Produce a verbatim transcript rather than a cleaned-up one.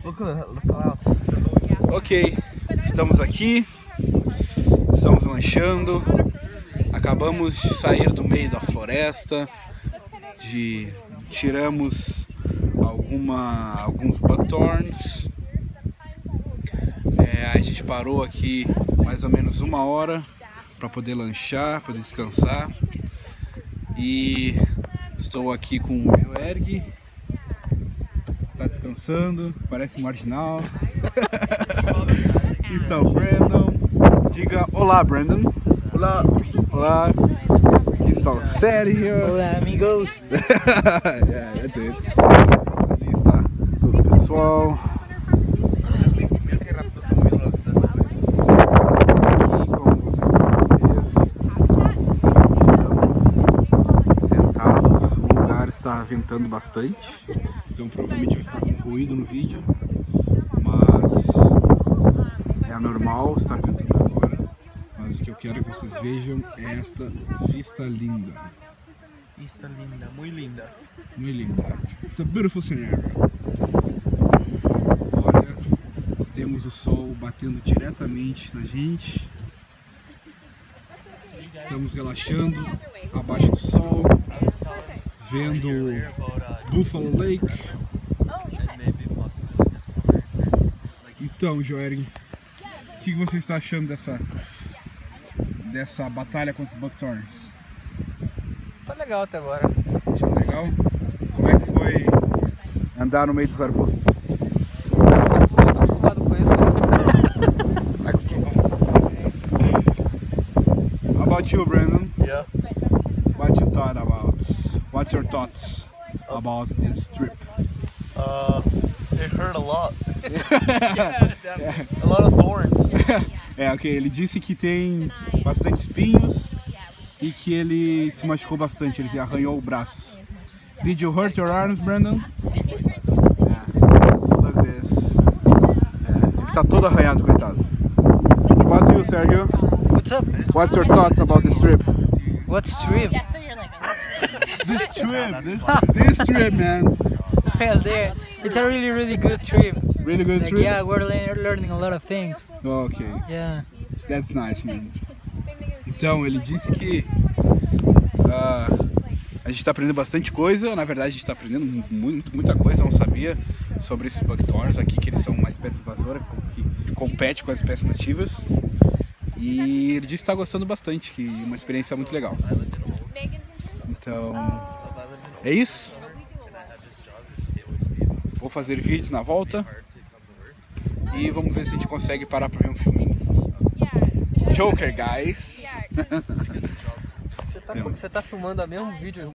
Ok, estamos aqui, estamos lanchando, acabamos de sair do meio da floresta, de, tiramos alguma, alguns buckthorns. É, a gente parou aqui mais ou menos uma hora para poder lanchar, poder descansar. E estou aqui com o Joerg, está descansando, parece marginal. Está o Brandon, diga olá Brandon. Olá. Olá. Aqui está o Sérgio. Olá amigos. Yeah, that's it. Ali está todo o pessoal. Está ventando bastante, então provavelmente vai ficar com ruído no vídeo, mas é anormal estar ventando agora. Mas o que eu quero que vocês vejam é esta vista linda. Vista linda, muito linda. Muito linda. It's a beautiful scenario. Olha, temos o sol batendo diretamente na gente. Estamos relaxando abaixo do sol, vendo Buffalo Lake. Então, Joerg, o que você está achando dessa dessa batalha contra os buckthorns? Foi legal até agora. Achou legal? Como é que foi andar no meio dos arbustos? Eu tô acostumado com isso. How about you, Brandon? Yeah. What you thought about? What's your thoughts about this trip? Uh, it hurt a lot. A lot of thorns. É, ok, ele disse que tem bastante espinhos e que ele se machucou bastante, ele arranhou o braço. Did you hurt your arms, Brandon? Yeah. Look at this. É, ele tá todo arranhado, coitado. What's you, Sergio? What's up? What's your thoughts about this trip? What's trip? This trip, this, this trip, man. Well, there, it's a really, really good trip. Really good Like, trip? yeah, we're le learning a lot of things. Ok, Yeah. that's nice, man. Então, ele disse que uh, a gente está aprendendo bastante coisa. Na verdade, a gente está aprendendo muito, muita coisa. Eu não sabia sobre esses buckthorns aqui, que eles são uma espécie invasora que compete com as espécies nativas. E ele disse que está gostando bastante, que é uma experiência muito legal. Então, é isso. Vou fazer vídeos na volta e vamos ver se a gente consegue parar para ver um filminho. Joker, guys! Você tá, você tá filmando o mesmo vídeo